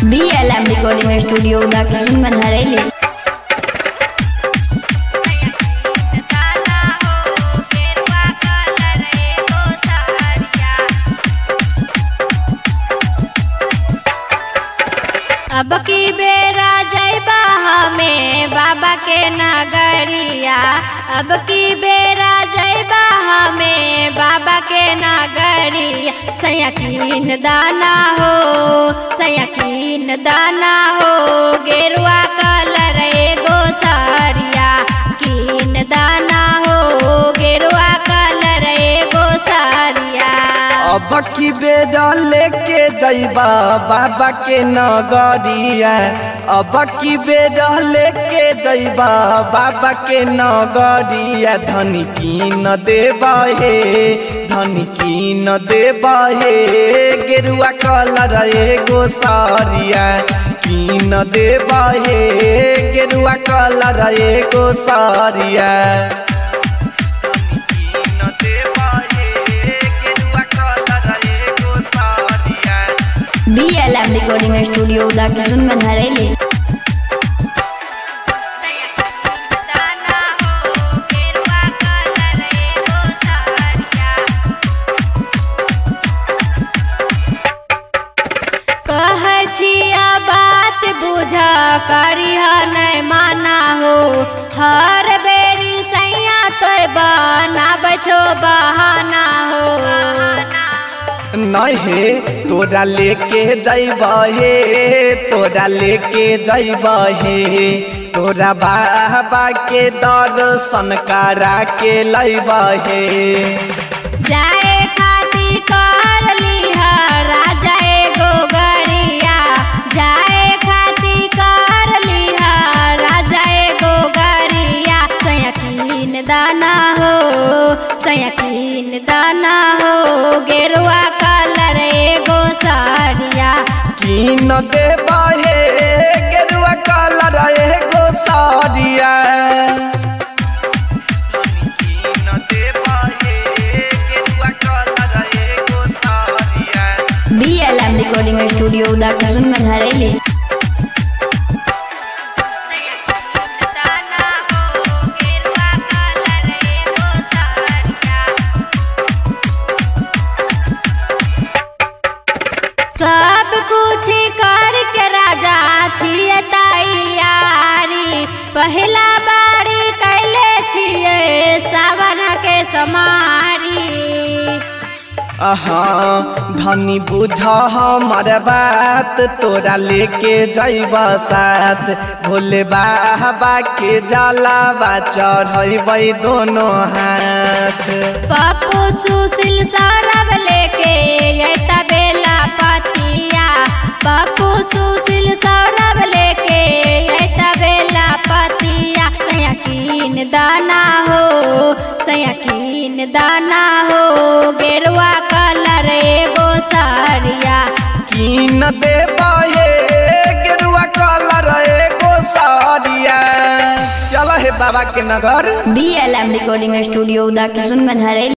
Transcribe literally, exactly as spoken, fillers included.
B L M recording studio उदाकिन हरेली। अब की बेरा जैबा हमें बाबा के नगरिया, अब की बेरा जैबा हमें बाबा के नगरिया। सयाकीन दाना हो, सयाकीन दाना हो, गेरुआ कलर एगो सारिया। कीन दाना हो, गेरुआ कलर एगो सारिया। अब की बेरा लेके जैबा बाबा के नगरिया, अब की बेरा लेके जैबा बाबा के नगरिया। धनी कीन देबा हे, धनी कीन देबा हे, गेरुआ कलर एगो सारिया। कीन देबा हे, गेरुआ कलर एगो सारिया। B L M recording studio उदाकिन हरेली। बात बुझा करिह नहीं माना हो, हर बेरी सैया तो बना बछो बहाना हो। नहीं तोरा लेके जैबा हे, तोरा लेके जैबा हे, तोरा बाबा के दर्शन करा के लैबा हे। जाए खाती कर लिह राजा एगो गरिया, जाए खाती कर लिह राजा एगो गरिया। सयाकीन दाना हो, सयाकीन दाना हो, गेरुआ कलर एगो सारिया। कीन देबा हे, गेरुआ कलर एगो सारिया। कीन देबा हे, गेरुआ कलर एगो सारिया। B L M recording studio उदाकिन हरेली। सब कुछ करके राजा छिए तैयारी, पहला बारी कैले छिए सावन के समारी। हाँ धनी बुझा हमार बात, तोरा लेके जैबा साथ। भोले बाबा के जलावा चढ़ैबै दोनों हाथ। पप्पू सुशील सौरभ लेके अइता बेला पतिया, पप्पू सुशील सौरभ लेके अइता बेला पतिया। सयाकीन दाना हो, सयाकीन दाना हो, गेरुआ कलर एगो सारिया। कीन देबा हे, गेरुआ कलर एगो सारिया। चल हे बाबा के नगर। B L M recording studio उदाकिन हरेली।